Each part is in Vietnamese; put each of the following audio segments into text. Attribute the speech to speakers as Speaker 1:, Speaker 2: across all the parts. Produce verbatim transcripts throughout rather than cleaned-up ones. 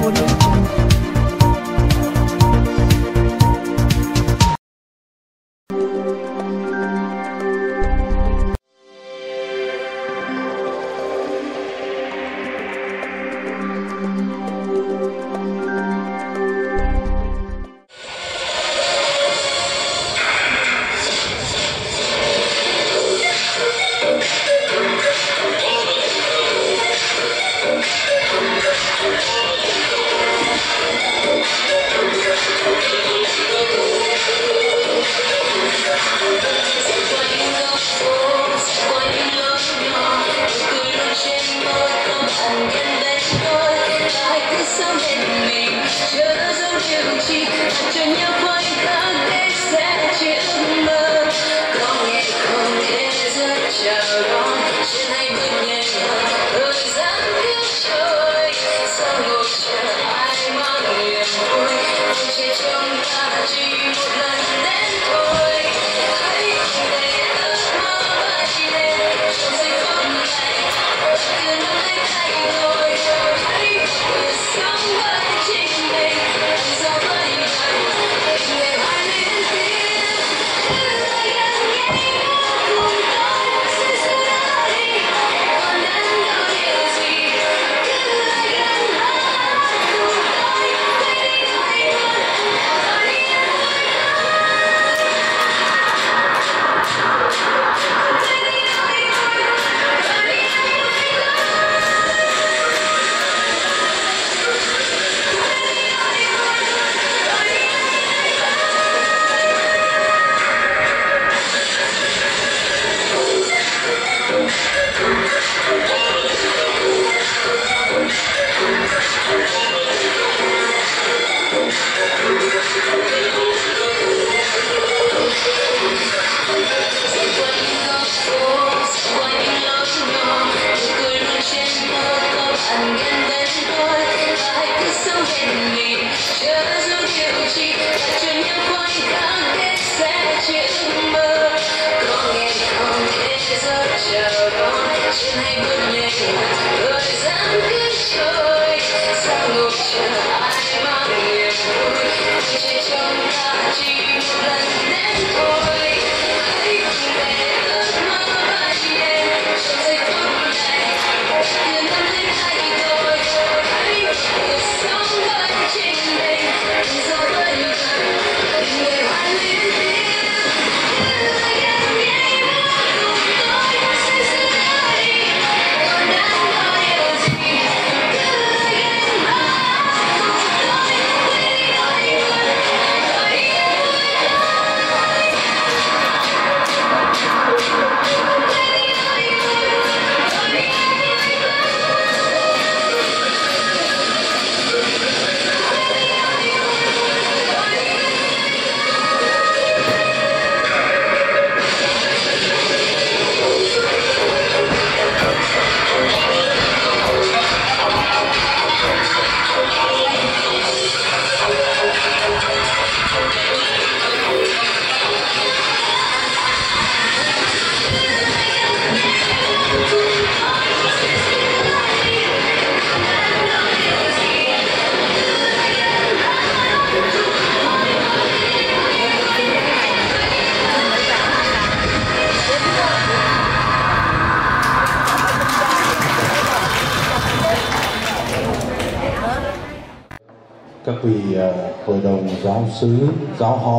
Speaker 1: các vị uh, hội đồng giáo xứ, giáo họ,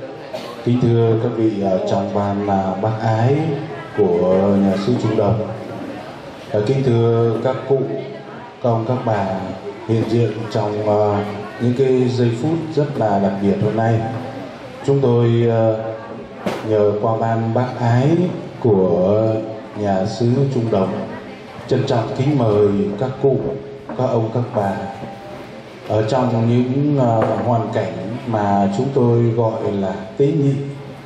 Speaker 1: kính thưa các vị uh, trong ban uh, bác ái của nhà xứ Trung Đồng, uh, kính thưa các cụ, các ông, các bà hiện diện trong uh, những cái giây phút rất là đặc biệt hôm nay. Chúng tôi uh, nhờ qua ban bác ái của nhà xứ Trung Đồng trân trọng kính mời các cụ, các ông, các bà ở trong những uh, hoàn cảnh mà chúng tôi gọi là tế nhị.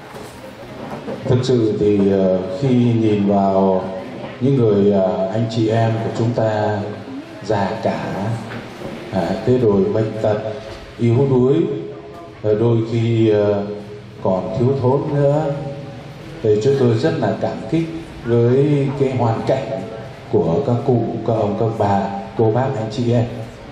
Speaker 1: Thực sự thì uh, khi nhìn vào những người uh, anh chị em của chúng ta già cả, à, thế rồi bệnh tật, yếu đuối, đôi khi uh, còn thiếu thốn nữa, thì chúng tôi rất là cảm kích với cái hoàn cảnh của các cụ, các ông, các bà, cô bác, anh chị em.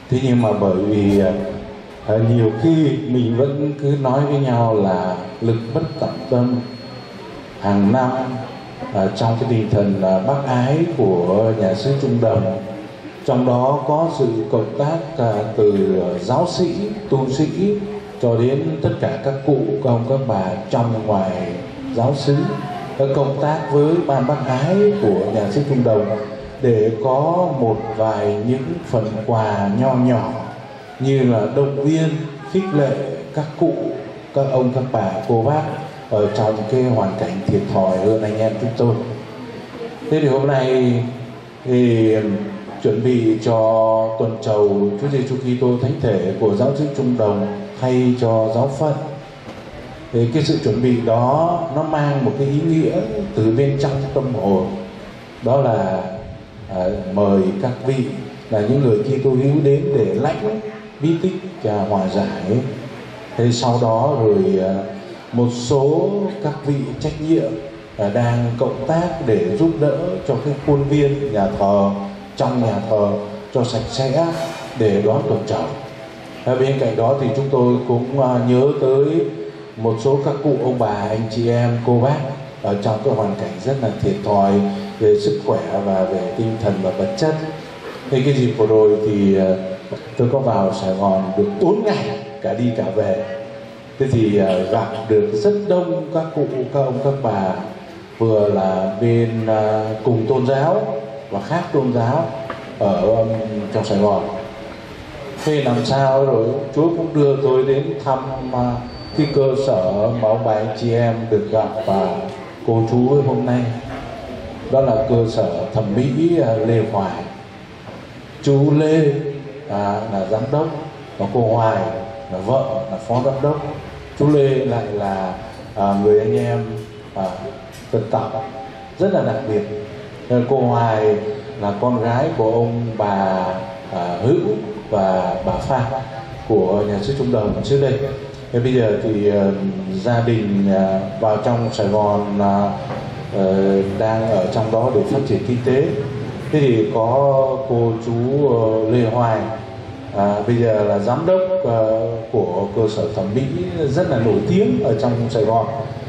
Speaker 1: Thế nhưng mà bởi vì à, nhiều khi mình vẫn cứ nói với nhau là lực bất tòng tâm. Hàng năm à, trong cái tinh thần à, bác ái của nhà sư Trung Đồng, trong đó có sự cộng tác à, từ giáo sĩ, tu sĩ cho đến tất cả các cụ, các ông, các bà trong ngoài giáo xứ, các công tác với ban bác ái của nhà sư Trung Đồng để có một vài những phần quà nho nhỏ như là động viên, khích lệ các cụ, các ông, các bà, cô bác ở trong cái hoàn cảnh thiệt thòi hơn anh em chúng tôi. Thế thì hôm nay thì chuẩn bị cho tuần trầu Chúa Giêsu Kitô Thánh Thể của giáo xứ Trung Đồng thay cho giáo phận. Thì cái sự chuẩn bị đó nó mang một cái ý nghĩa từ bên trong tâm hồn, đó là à, mời các vị là những người Kitô hữu đến để lãnh bí tích và hòa giải. Thế sau đó rồi à, một số các vị trách nhiệm à, đang cộng tác để giúp đỡ cho cái khuôn viên nhà thờ, trong nhà thờ cho sạch sẽ để đón tuần trầu. À, bên cạnh đó thì chúng tôi cũng à, nhớ tới một số các cụ ông bà, anh chị em, cô bác ở trong cái hoàn cảnh rất là thiệt thòi về sức khỏe và về tinh thần và vật chất. Thế cái dịp vừa rồi thì uh, tôi có vào Sài Gòn được bốn ngày, cả đi cả về. Thế thì uh, gặp được rất đông các cụ, các ông, các bà, vừa là bên uh, cùng tôn giáo và khác tôn giáo ở um, trong Sài Gòn. Thế làm sao rồi Chúa cũng đưa tôi đến thăm uh, cái cơ sở mà ông bà anh chị em được gặp và cô chú hôm nay. Đó là cơ sở thẩm mỹ uh, Lê Hoài. Chú Lê à, là giám đốc và cô Hoài là vợ, là phó giám đốc. Chú Lê lại là à, người anh em à, dân tộc rất là đặc biệt. Cô Hoài là con gái của ông bà à, Hữu và bà Phan của nhà sư Trung Đồng trước đây. Thế bây giờ thì uh, gia đình uh, vào trong Sài Gòn uh, uh, đang ở trong đó để phát triển kinh tế. Thế thì có cô chú uh, Lê Hoài à, bây giờ là giám đốc uh, của cơ sở thẩm mỹ rất là nổi tiếng ở trong Sài Gòn.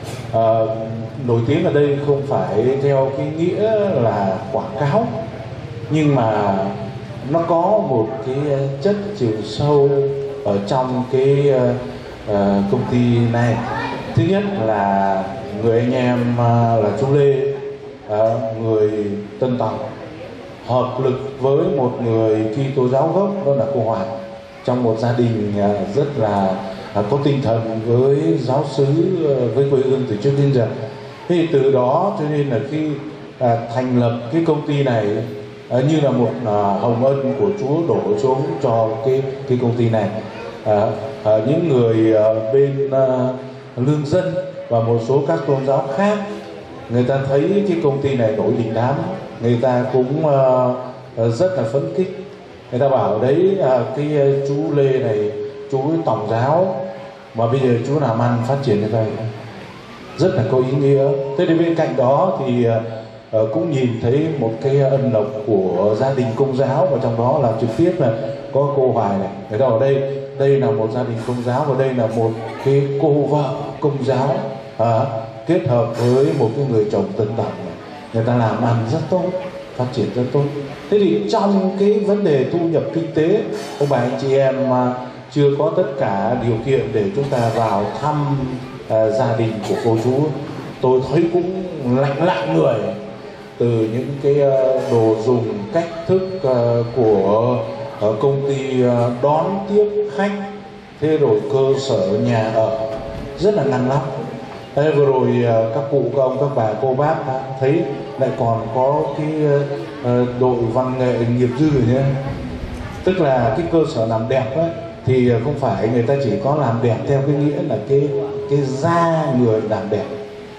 Speaker 1: Uh, nổi tiếng ở đây không phải theo cái nghĩa là quảng cáo, nhưng mà nó có một cái chất chiều sâu ở trong cái uh, uh, công ty này. Thứ nhất là người anh em uh, là chú Lê, uh, người Tân Tòng, hợp lực với một người Kitô giáo gốc, đó là cô Hoài, trong một gia đình uh, rất là uh, có tinh thần với giáo xứ, uh, với quê hương từ trước đến giờ. Thế thì từ đó cho nên là khi uh, thành lập cái công ty này uh, như là một uh, hồng ân của Chúa đổ xuống cho cái cái công ty này. Uh, uh, những người uh, bên uh, lương dân và một số các tôn giáo khác, người ta thấy cái công ty này nổi đình đám, người ta cũng uh, rất là phấn khích. Người ta bảo đấy uh, cái uh, chú Lê này, chú Tòng giáo mà bây giờ chú làm ăn phát triển như vậy rất là có ý nghĩa. Thế thì bên cạnh đó thì uh, cũng nhìn thấy một cái ân lộc của gia đình Công giáo, và trong đó là trực tiếp là có cô Hoài này. Người ta ở đây đây là một gia đình Công giáo và đây là một cái cô vợ Công giáo à, kết hợp với một cái người chồng Tân Tòng này. Người ta làm ăn rất tốt, phát triển rất tốt. Thế thì trong cái vấn đề thu nhập kinh tế, ông bà anh chị em mà chưa có tất cả điều kiện để chúng ta vào thăm uh, gia đình của cô chú, tôi thấy cũng lạnh lặng người. Từ những cái uh, đồ dùng, cách thức uh, của uh, công ty uh, đón tiếp khách, thế rồi cơ sở nhà ở rất là năng lắm. Thế vừa rồi uh, các cụ, các ông, các bà, cô bác đã thấy lại còn có cái uh, đội văn nghệ nghiệp dư rồi nhé. Tức là cái cơ sở làm đẹp ấy, thì không phải người ta chỉ có làm đẹp theo cái nghĩa là cái cái da người làm đẹp,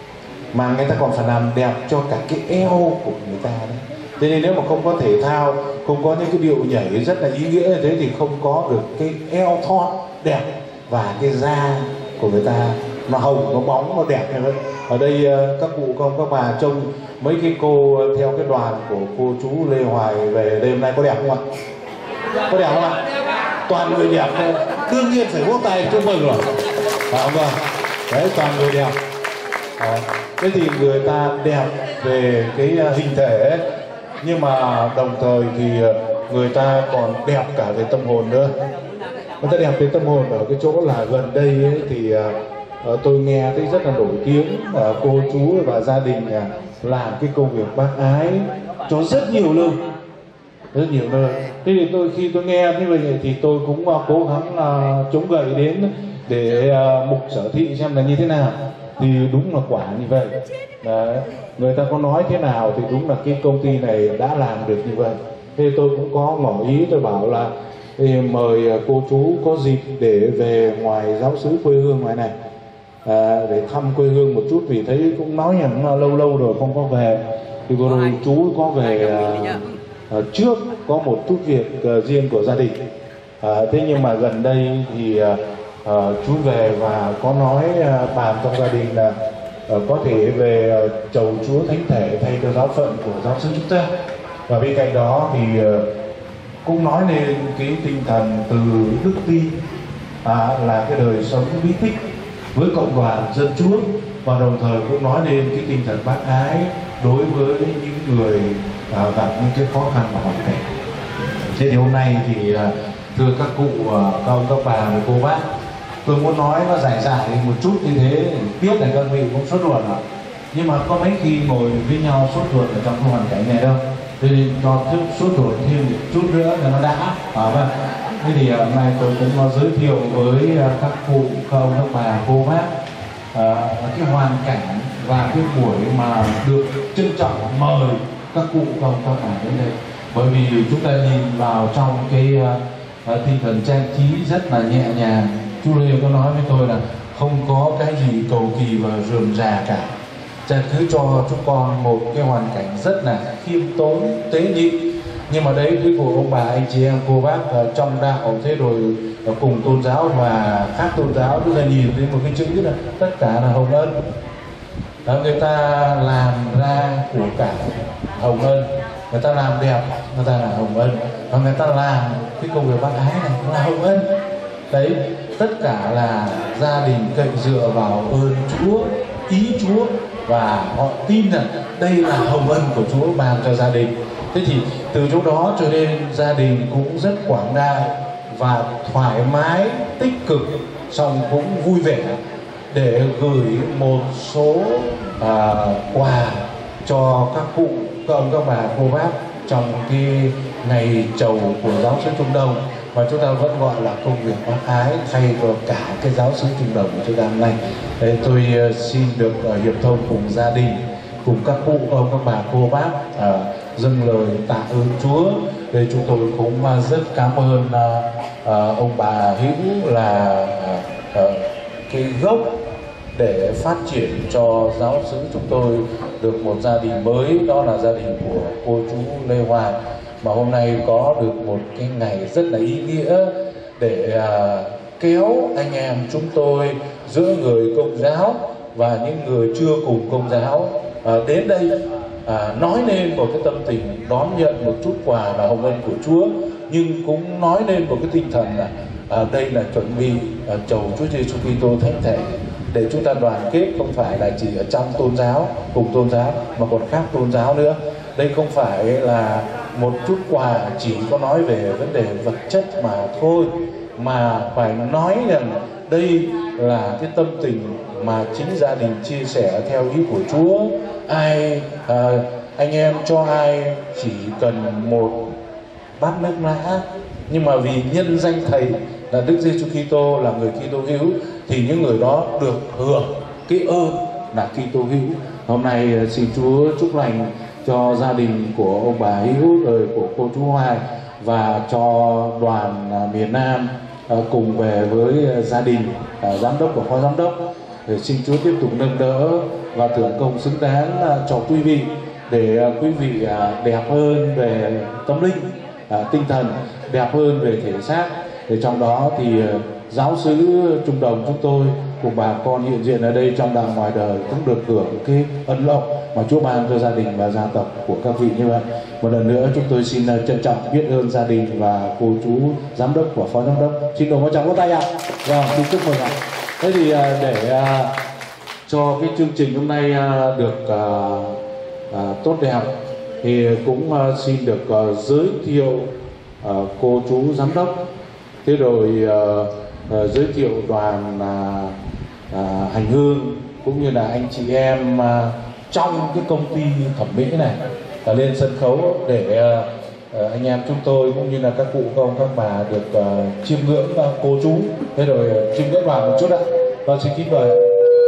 Speaker 1: mà người ta còn phải làm đẹp cho cả cái eo của người ta đấy. Thế nên nếu mà không có thể thao, không có những cái điệu nhảy rất là ý nghĩa như thế thì không có được cái eo thon đẹp và cái da của người ta nó hồng, nó bóng, nó đẹp như vậy. Ở đây các cụ, các ông, các bà trông mấy cái cô theo cái đoàn của cô chú Lê Hoài về đây hôm nay có đẹp không ạ? Có đẹp không ạ? toàn người đẹp thôi, đương nhiên phải vỗ tay chúc mừng rồi. À, vâng, đấy toàn người đẹp. À, thế thì người ta đẹp về cái hình thể, nhưng mà đồng thời thì người ta còn đẹp cả về tâm hồn nữa. Người ta đẹp về tâm hồn ở cái chỗ là gần đây ấy, thì uh, tôi nghe thấy rất là nổi tiếng, uh, cô chú và gia đình uh, làm cái công việc bác ái cho rất nhiều nơi, rất nhiều nơi. Thế thì tôi khi tôi nghe như vậy thì tôi cũng uh, cố gắng uh, chống gậy đến để uh, mục sở thị xem là như thế nào. Thì đúng là quả như vậy. Đấy. Người ta có nói thế nào thì đúng là cái công ty này đã làm được như vậy. Thế tôi cũng có ngỏ ý, tôi bảo là mời cô chú có dịp để về ngoài giáo xứ quê hương ngoài này, à, để thăm quê hương một chút, vì thấy cũng nói nhận lâu lâu rồi không có về. Thì vừa rồi chú có về à, à, trước có một chút việc à, riêng của gia đình, à, thế nhưng mà gần đây thì à, à, chú về và có nói à, bàn trong gia đình là à, có thể về à, chầu Chúa Thánh Thể thay cho giáo phận của giáo xứ chúng ta. Và bên cạnh đó thì à, cũng nói lên cái tinh thần từ đức tin, à, là cái đời sống bí tích với cộng đoàn dân Chúa, và đồng thời cũng nói lên cái tinh thần bác ái đối với những người à, gặp những cái khó khăn và hoàn cảnh. Thế thì hôm nay thì à, thưa các cụ, à, các ông các bà và cô bác, tôi muốn nói nó dài dài một chút như thế, biết là các vị cũng sốt ruột rồi, nhưng mà có mấy khi ngồi với nhau sốt ruột ở trong cái hoàn cảnh này đâu. Thế thì cho thức suốt ruột thêm một chút nữa là nó đã. À, vâng. Thế thì hôm nay tôi cũng có giới thiệu với các cụ, các ông, các bà, cô bác à, cái hoàn cảnh và cái buổi mà được trân trọng mời các cụ, các ông, các bà đến đây. Bởi vì chúng ta nhìn vào trong cái uh, tinh thần trang trí rất là nhẹ nhàng. Chú Lê có nói với tôi là không có cái gì cầu kỳ và rườm rà cả. Cha cứ cho chúng con một cái hoàn cảnh rất là khiêm tốn, tế nhị, nhưng mà đấy với của ông bà, anh chị em, cô bác uh, trong đạo, thế rồi uh, cùng tôn giáo và khác tôn giáo, chúng ta nhìn thấy một cái chữ là tất cả là hồng ân. Đó, người ta làm ra của cả hồng ân, người ta làm đẹp, người ta là hồng ân, và người ta làm cái công việc bác ái này là hồng ân. Đấy, tất cả là gia đình cậy dựa vào ơn Chúa, ý Chúa, và họ tin rằng đây là hồng ân của Chúa ban cho gia đình. Thế thì từ chỗ đó cho nên gia đình cũng rất quảng đại và thoải mái, tích cực, xong cũng vui vẻ để gửi một số à, quà cho các cụ, các ông, các bà, cô bác trong cái ngày chầu của giáo xứ Trung Đông, và chúng ta vẫn gọi là công việc bác ái thay cho cả cái giáo xứ Trung Đông của chúng ta hôm nay. Để tôi uh, xin được uh, hiệp thông cùng gia đình, cùng các cụ, các ông, các bà, cô bác uh, dâng lời tạ ơn Chúa. Để chúng tôi cũng uh, rất cảm ơn uh, uh, ông bà Hữu là uh, uh, cái gốc để phát triển cho giáo xứ chúng tôi được một gia đình mới, đó là gia đình của cô chú Lê Hoàng, mà hôm nay có được một cái ngày rất là ý nghĩa để à, kéo anh em chúng tôi giữa người Công giáo và những người chưa cùng Công giáo à, đến đây à, nói lên một cái tâm tình đón nhận một chút quà là hồng ân của Chúa, nhưng cũng nói lên một cái tinh thần là à, đây là chuẩn bị à, chầu Chúa Giêsu Kitô Thánh Thể, để chúng ta đoàn kết không phải là chỉ ở trong tôn giáo, cùng tôn giáo, mà còn khác tôn giáo nữa. Đây không phải là một chút quà chỉ có nói về vấn đề vật chất mà thôi, mà phải nói rằng đây là cái tâm tình mà chính gia đình chia sẻ theo ý của Chúa. Ai à, anh em cho ai chỉ cần một bát nước lã, nhưng mà vì nhân danh Thầy là Đức Giêsu Kitô là người Kitô hữu, thì những người đó được hưởng cái ơn là Kitô hữu. Hôm nay xin Chúa chúc lành cho gia đình của ông bà Hữu, rồi của cô chú Hoài, và cho đoàn miền Nam cùng về với gia đình giám đốc và phó giám đốc. Để xin Chúa tiếp tục nâng đỡ và thưởng công xứng đáng cho quý vị, để quý vị đẹp hơn về tâm linh, tinh thần, đẹp hơn về thể xác. Để trong đó thì giáo xứ Trung Đồng chúng tôi của bà con hiện diện ở đây trong đạo ngoài đời cũng được hưởng cái ân lộc mà Chúa ban cho gia đình và gia tộc của các vị như vậy. Một lần nữa chúng tôi xin trân trọng biết ơn gia đình và cô chú giám đốc và phó giám đốc. Xin đổ một tràng vỗ tay ạ. Vâng, xin chúc mừng ạ. Thế thì để cho cái chương trình hôm nay được tốt đẹp thì cũng xin được giới thiệu cô chú giám đốc, thế rồi giới thiệu đoàn hành hương cũng như là anh chị em trong cái công ty thẩm mỹ này lên sân khấu để anh em chúng tôi cũng như là các cụ các ông các bà được chiêm ngưỡng cô chú, thế rồi chiêm ngưỡng đoàn một chút ạ. Vâng, xin kính mời.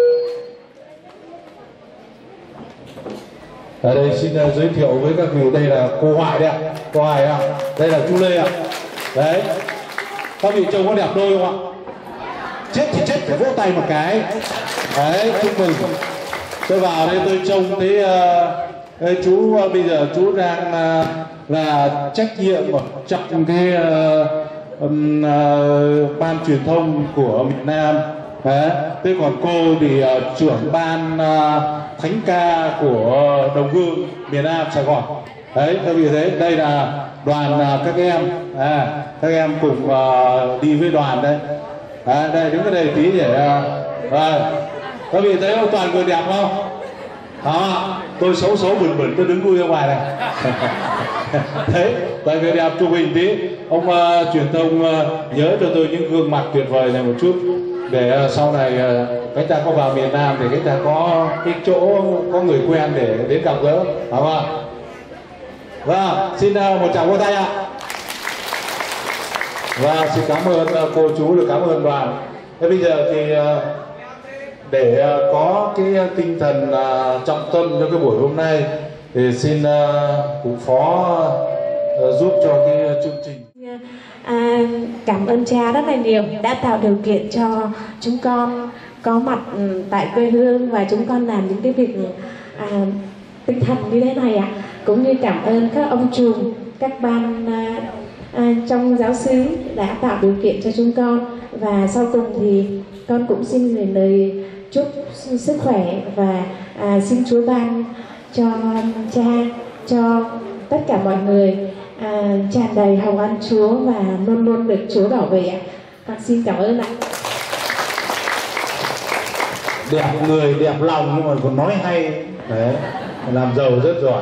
Speaker 1: Ở đây xin giới thiệu với các vị, đây là cô Hoài đấy ạ, cô Hoài ạ, đây là chú Lê ạ. Đấy, các vị trông có đẹp đôi không ạ? Chết thì chết phải vỗ tay một cái. Đấy, chúc mừng. Tôi vào đây tôi trông thấy uh, chú uh, bây giờ chú đang uh, là trách nhiệm trong cái uh, um, uh, ban truyền thông của miền Nam. Đấy. Thế còn cô thì uh, trưởng ban uh, thánh ca của Đồng Hương miền Nam Sài Gòn. Đấy, các vị thấy đây là đoàn uh, các em, à, các em cùng uh, đi với đoàn đây. À, đây đứng cái đây tí để uh, à, các vị thấy không, toàn người đẹp không? Đó, tôi xấu xấu bẩn bẩn tôi đứng vui ở ngoài này. Đấy, tại người đẹp chụp hình tí. Ông uh, truyền thông uh, nhớ cho tôi những gương mặt tuyệt vời này một chút, để uh, sau này uh, các ta có vào miền Nam thì các ta có cái chỗ có người quen để đến gặp gỡ, phải không ạ? Vâng, xin uh, một tràng vỗ tay ạ. Và xin cảm ơn uh, cô chú, được cảm ơn đoàn. Thế bây giờ thì uh, để uh, có cái tinh thần uh, trọng tâm cho cái buổi hôm nay thì xin uh, cụ phó uh, giúp cho cái uh, chương trình.
Speaker 2: À, cảm ơn cha rất là nhiều đã tạo điều kiện cho chúng con có mặt tại quê hương và chúng con làm những cái việc à, tinh thần như thế này ạ. À. Cũng như cảm ơn các ông trùm, các ban à, à, trong giáo xứ đã tạo điều kiện cho chúng con. Và sau cùng thì con cũng xin gửi lời chúc sức khỏe và à, xin Chúa ban cho cha, cho tất cả mọi người à, tràn đầy hồng ân Chúa và luôn luôn được Chúa bảo vệ ạ. Con xin cảm ơn ạ.
Speaker 1: Đẹp người, đẹp lòng nhưng mà còn nói hay. Đấy, làm giàu rất giỏi.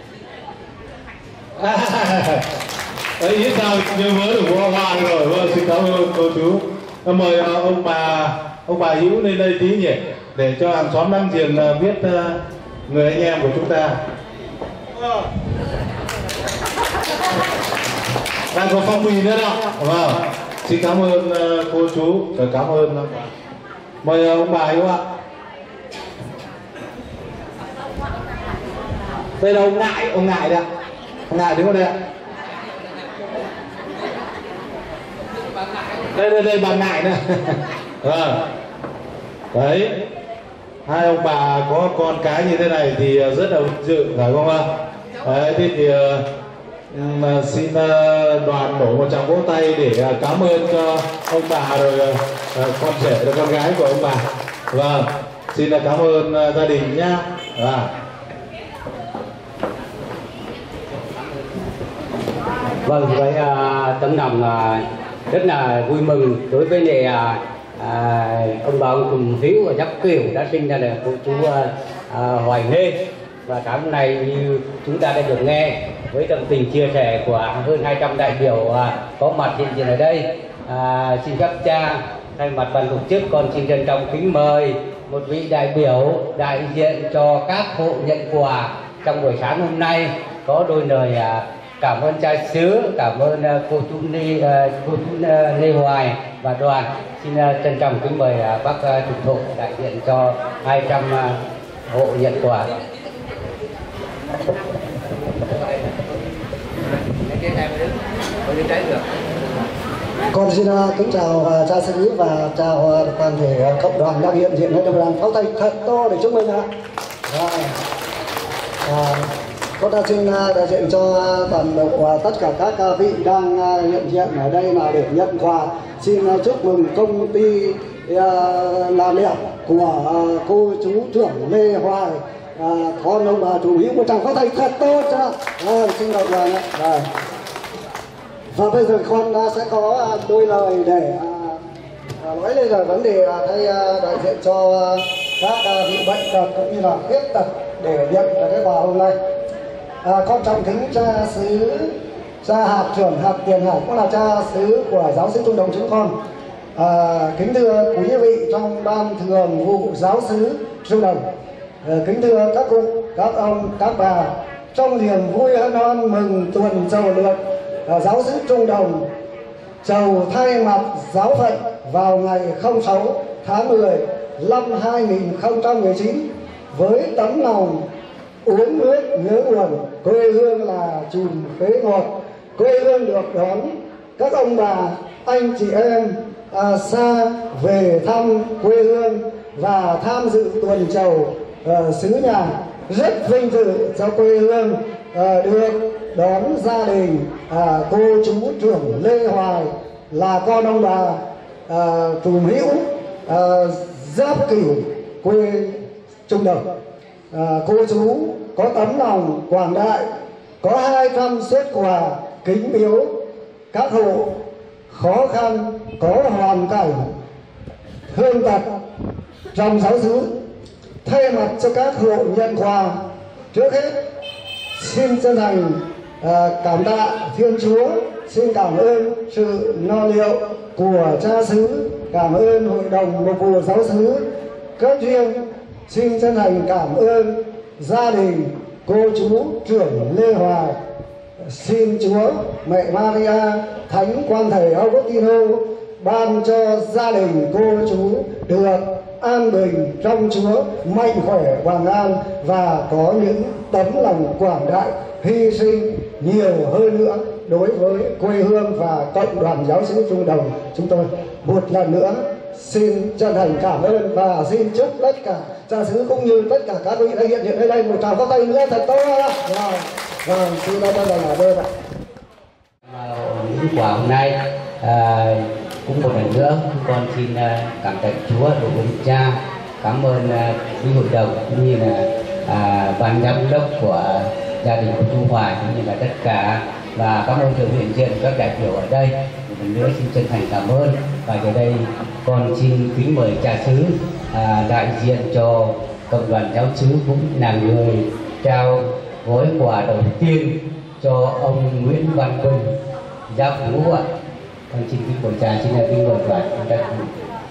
Speaker 1: À, đấy, biết sao như mới được hoa hoa rồi. Vâng, xin cảm ơn cô chú. Mời ông bà ông bà Hữu lên đây tí nhỉ, để cho hàng xóm láng giềng biết người anh em của chúng ta. Đang có phong bì nữa đó. Vâng, xin cảm ơn cô chú, cảm ơn. Mời ông bà Hữu ạ. Đây là ông Ngại, ông Ngại đây ạ. Ông Ngại đứng ở đây ạ. Đây đây đây bà Ngại nữa. Vâng. Đấy, hai ông bà có con cái như thế này thì rất là vinh dự, phải không ạ? Đấy, thế thì uh, xin uh, đoàn đổ một tràng vỗ tay để uh, cảm ơn cho ông bà rồi uh, con rể và con gái của ông bà. Vâng, xin uh, cảm ơn uh, gia đình nhá. À.
Speaker 3: Vâng, với uh, tấm lòng uh, rất là vui mừng đối với lại uh, À, ông bà ông Trùm Hiếu và Giáp Kiều đã sinh ra là cô chú à, à, Hoài Lê. Và sáng hôm nay như chúng ta đã được nghe với tâm tình chia sẻ của hơn hai trăm đại biểu à, có mặt hiện diện ở đây, à, xin các cha thay mặt ban tổ chức con xin trân trọng kính mời một vị đại biểu đại diện cho các hộ nhận quà trong buổi sáng hôm nay có đôi lời à, cảm ơn cha xứ, cảm ơn uh, cô chú Lê, uh, cô chú uh, Lê Hoài và đoàn. Xin uh, trân trọng kính mời uh, bác uh, chủ hộ đại diện cho hai trăm uh, hộ nhận quà.
Speaker 4: Con xin uh, kính chào uh, cha xứ và chào uh, toàn thể uh, cộng đoàn đang hiện diện ở trong đoàn pháo tay thật to để chúc mừng ạ. Uh, Con đã xin đại diện cho toàn bộ tất cả các vị đang hiện diện ở đây là để nhận quà. Xin chúc mừng công ty thì, à, làm đẹp của à, cô chú trưởng Lê Hoài, à, con ông bà chủ yếu một tràng pháo tay thật tốt cho. À, xin lỗi vâng ạ. À. Và bây giờ con à, sẽ có à, đôi lời để à, à, nói lên là vấn đề à, thay à, đại diện cho à, các à, vị bệnh tật cũng như là khuyết tật để nhận cái kết quả hôm nay. À, con trọng kính cha xứ, cha hạt trưởng hạt Tiền Hải cũng là cha xứ của giáo xứ Trung Đồng chúng con. À, kính thưa quý vị trong ban thường vụ giáo xứ Trung Đồng, à, kính thưa các cụ, các ông, các bà, trong niềm vui hân hoan mừng tuần chầu lượt, à, giáo xứ Trung Đồng chầu thay mặt giáo phận vào ngày không sáu tháng mười năm hai nghìn không trăm mười chín với tấm lòng uống nước nhớ nguồn, quê hương là chùm phế ngọt, quê hương được đón các ông bà, anh chị em à, xa về thăm quê hương và tham dự tuần chầu à, xứ nhà, rất vinh dự cho quê hương à, được đón gia đình à, cô chú trưởng Lê Hoài là con ông bà à, trùm hữu à, Giáp Cửu quê Trung Đồng. À, cô chú có tấm lòng quảng đại, có hai trăm suất quà kính biếu các hộ khó khăn, có hoàn cảnh thương tật trong giáo xứ. Thay mặt cho các hộ nhận quà, trước hết xin chân thành à, cảm tạ Thiên Chúa, xin cảm ơn sự lo liệu của cha xứ, cảm ơn hội đồng mục vụ giáo xứ cấp riêng, xin chân thành cảm ơn gia đình cô chú trưởng Lê Hoài. Xin Chúa Mẹ Maria, Thánh Quan Thầy Augustino ban cho gia đình cô chú được an bình trong Chúa, mạnh khỏe hoàn an và có những tấm lòng quảng đại hy sinh nhiều hơn nữa đối với quê hương và cộng đoàn giáo xứ Trung Đồng chúng tôi. Một lần nữa xin chân thành cảm ơn và xin chúc tất cả cha xứ cũng như tất cả các vị đã hiện diện ở đây một tràng pháo tay nữa thật tốt. Vâng, vâng, xin cảm ơn là đơn ạ.
Speaker 3: Những quả hôm nay à, cũng một lần nữa con xin cảm tạ Chúa đối với cha, cảm ơn quý hội đồng cũng như là à, ban giám đốc của gia đình của chú Hoài cũng như là tất cả, và cảm ơn sự hiện diện các đại biểu ở đây. Một lần nữa xin chân thành cảm ơn, và giờ đây con xin kính mời cha xứ à, đại diện cho cộng đoàn giáo xứ cũng là người trao gói quà đầu tiên cho ông Nguyễn Văn Bình, Giáp Ngũ ạ. Con xin kính mời cha, xin kính mời đoàn đại biểu.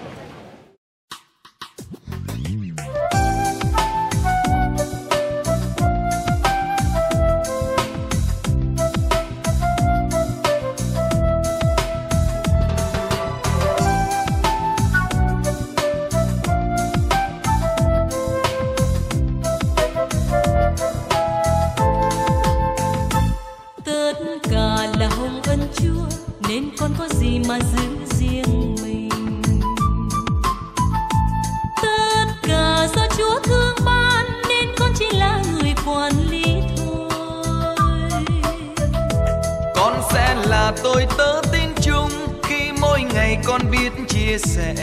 Speaker 5: Tôi tớ tin chung khi mỗi ngày con biết chia sẻ,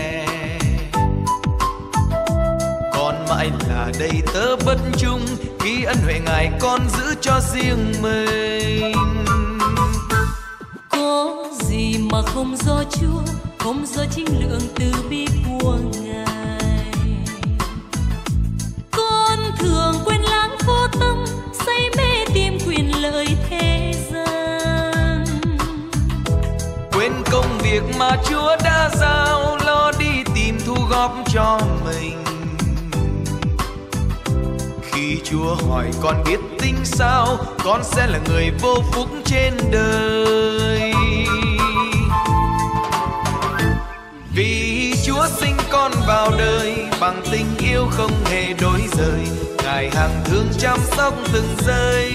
Speaker 5: con mãi là đầy tớ bất chung khi ân huệ Ngài con giữ cho riêng mình.
Speaker 6: Có gì mà không do Chúa, không do chính lượng từ bi của Ngài. Con thường quên lãng vô tâm, say mê tìm quyền lợi thế gian,
Speaker 5: quên công việc mà Chúa đã giao, lo đi tìm thu góp cho mình. Khi Chúa hỏi con biết tính sao, con sẽ là người vô phúc trên đời. Vì Chúa sinh con vào đời bằng tình yêu không hề đổi rời, Ngài hàng thương chăm sóc từng giây.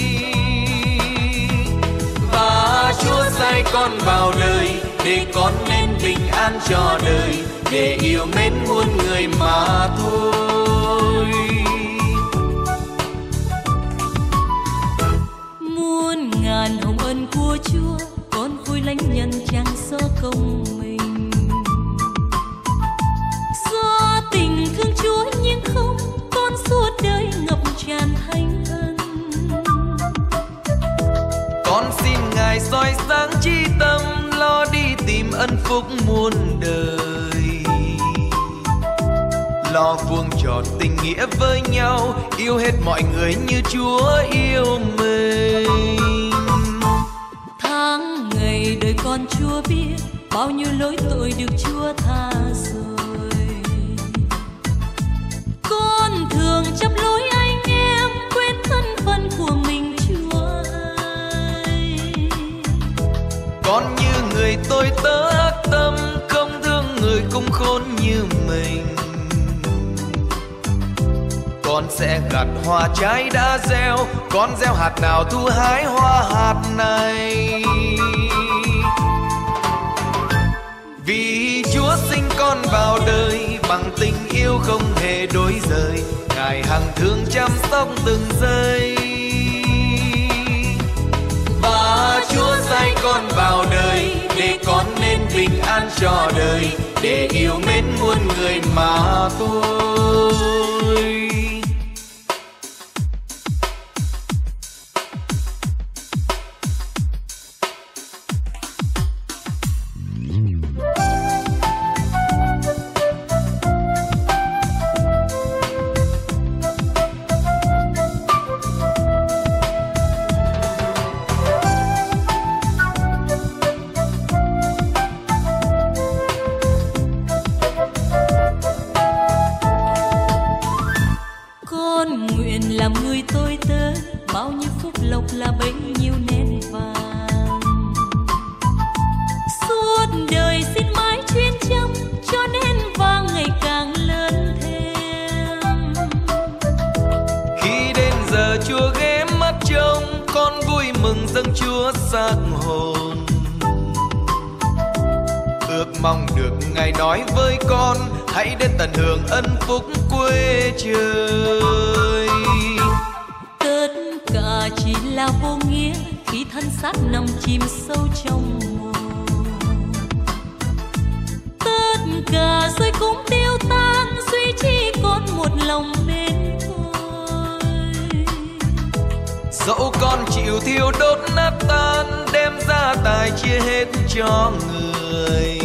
Speaker 5: Và Chúa sai con vào đời để con nên bình an cho đời, để yêu mến muôn người mà thôi.
Speaker 6: Muôn ngàn hồng ân của Chúa, con vui lãnh nhận chẳng do công mình.
Speaker 5: phúc muôn đời. Lo vuông tròn tình nghĩa với nhau, yêu hết mọi người như Chúa yêu mình.
Speaker 6: Tháng ngày đời con Chúa biết, bao nhiêu lỗi tội được Chúa tha rồi. Con thường chấp lỗi anh em, quên thân phận của mình Chúa ơi.
Speaker 5: Con như người tôi tớ ác tâm, không thương người cũng khốn như mình. Con sẽ gặt hoa trái đã gieo, con gieo hạt nào thu hái hoa hạt này. Vì Chúa sinh con vào đời, bằng tình yêu không hề đổi rời, Ngài hằng thương chăm sóc từng giây. Và Chúa sai con vào đời, để con nên bình an cho đời, để yêu mến muôn người mà thôi.
Speaker 6: Làm người tôi tớ, bao nhiêu phúc lộc là bấy nhiêu nén vàng. Suốt đời xin mãi chuyên chăm, cho nén vàng ngày càng lớn thêm.
Speaker 5: Khi đến giờ Chúa ghé mắt trông, con vui mừng dâng Chúa xác hồn. Ước mong được Ngài nói với con, hãy đến tận hưởng ân phúc quê trời.
Speaker 6: Tất cả chỉ là vô nghĩa khi thân xác nằm chìm sâu trong mồ. Tất cả rồi cũng tiêu tan, duy chỉ còn một lòng nên thôi.
Speaker 5: Dẫu con chịu thiêu đốt nát tan, đem gia tài chia hết cho người,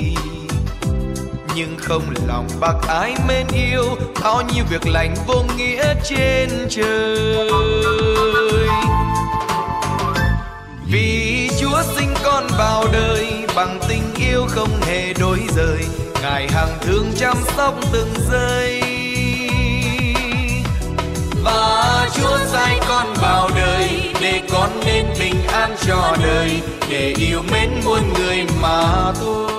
Speaker 5: nhưng không lòng bác ái mến yêu, bao nhiêu việc lành vô nghĩa trên trời. Vì Chúa sinh con vào đời, bằng tình yêu không hề đổi rời, Ngài hằng thương chăm sóc từng giây. Và Chúa sai con vào đời, để con nên bình an cho đời, để yêu mến muôn người mà thôi.